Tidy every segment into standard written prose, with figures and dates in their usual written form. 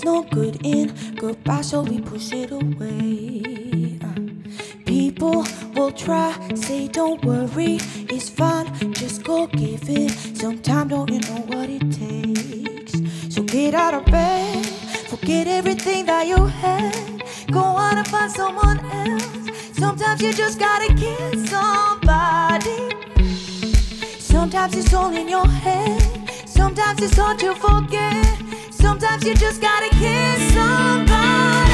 there's no good in goodbye, so we push it away. People will try, say don't worry, it's fine, just go give it some time, don't you know what it takes? So get out of bed, forget everything that you had, go out and find someone else. Sometimes you just gotta kiss somebody. Sometimes it's all in your head, sometimes it's hard to forget. Sometimes you just gotta kiss somebody.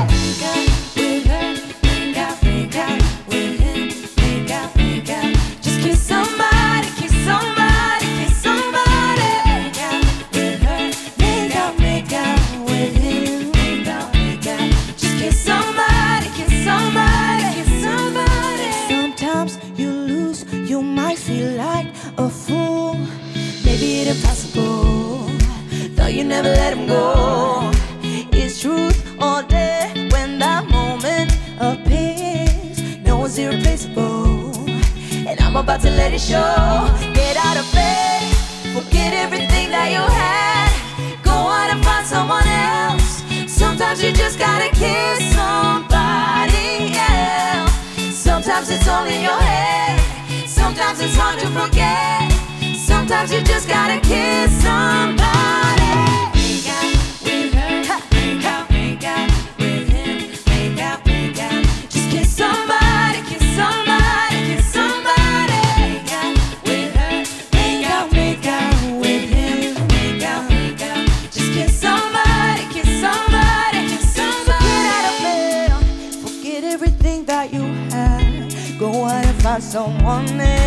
Make out with him, make out with him. Just kiss somebody, kiss somebody, kiss somebody. Make out with her, make out with him, make out. Just kiss somebody, kiss somebody, kiss somebody. Sometimes you lose, you might feel like a fool, maybe it's impossible. Thought you never let him go. It's truth all day when that moment appears. No one's irreplaceable, and I'm about to let it show. Get out of bed, forget everything that you had, go out and find someone else. Sometimes you just gotta kiss somebody, yeah. Sometimes it's all in your head, sometimes it's hard to forget. Sometimes you just gotta kiss somebody. Make out with her, make out with him, make out. Just kiss somebody, kiss somebody, kiss somebody. Make out with her, make out with him, make out. Just kiss somebody, kiss somebody, kiss somebody. So get out of bed, forget everything that you had, go out and find someone else.